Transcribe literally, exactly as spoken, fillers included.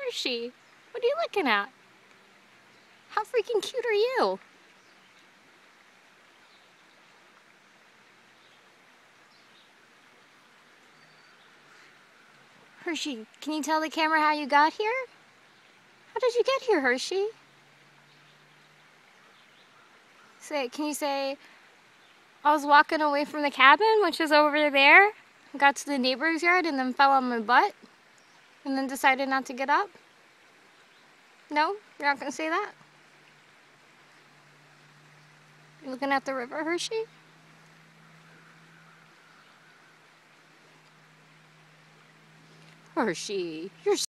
Hershey, what are you looking at? How freaking cute are you? Hershey, can you tell the camera how you got here? How did you get here, Hershey? Say, can you say, I was walking away from the cabin, which is over there, got to the neighbor's yard and then fell on my butt, and then decided not to get up? No? You're not going to say that? You looking at the river, Hershey? Hershey, you're